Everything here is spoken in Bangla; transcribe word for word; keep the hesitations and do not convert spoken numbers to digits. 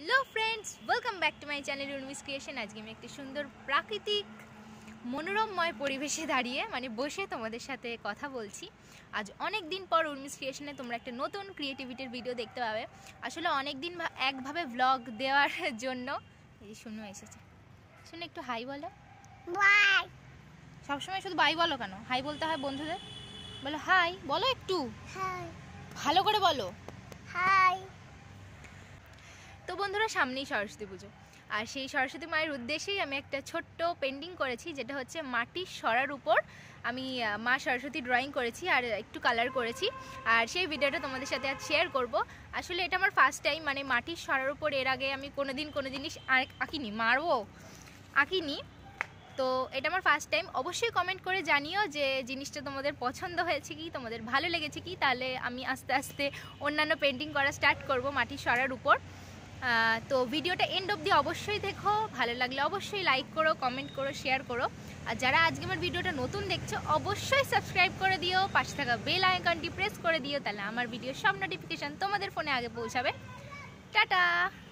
Hello friends, welcome back to my channel Urmi's creation. আজকে আমি একটি সুন্দর প্রাকৃতিক মনোরমময় পরিবেশে দাঁড়িয়ে মানে বসে তোমাদের সাথে কথা বলছি। আজ অনেক দিন পর উর্মিস ক্রিয়েশনে তোমরা একটা নতুন ক্রিয়েটিভিটির ভিডিও দেখতে পাবে। আসলে অনেক দিন একভাবে ব্লগ দেওয়ার জন্য এই শুনো এসেছে, শুনে একটু হাই বলো। বাই। সবসময় শুধু বাই বলো কেন? হাই বলতে হয় বন্ধুদের। বলো হাই, বলো একটু হাই। ভালো করে বলো হাই। তো বন্ধুরা, সামনেই সরস্বতী পুজো, আর সেই সরস্বতী মায়ের উদ্দেশ্যেই আমি একটা ছোট্ট পেন্টিং করেছি, যেটা হচ্ছে মাটির সরার উপর আমি মা সরস্বতী ড্রয়িং করেছি আর একটু কালার করেছি। আর সেই ভিডিওটা তোমাদের সাথে আজ শেয়ার করব। আসলে এটা আমার ফার্স্ট টাইম, মানে মাটির সরার উপর এর আগে আমি কোনো দিন কোনো জিনিস আঁকিনি, মারবো আঁকিনি। তো এটা আমার ফার্স্ট টাইম। অবশ্যই কমেন্ট করে জানিও যে জিনিসটা তোমাদের পছন্দ হয়েছে কি, তোমাদের ভালো লেগেছে কি। তাহলে আমি আস্তে আস্তে অন্যান্য পেন্টিং করা স্টার্ট করব মাটির সরার উপর। তো ভিডিওটা এন্ড অবধি অবশ্যই দেখো, ভালো লাগলে অবশ্যই লাইক করো, কমেন্ট করো, শেয়ার করো। আর যারা আজকে আমার ভিডিওটা নতুন দেখছো অবশ্যই সাবস্ক্রাইব করে দিও, পাশে থাকা বেল আইকনটি প্রেস করে দিও, তাহলে আমার ভিডিওর সব নোটিফিকেশান তোমাদের ফোনে আগে পৌঁছাবে। টাটা।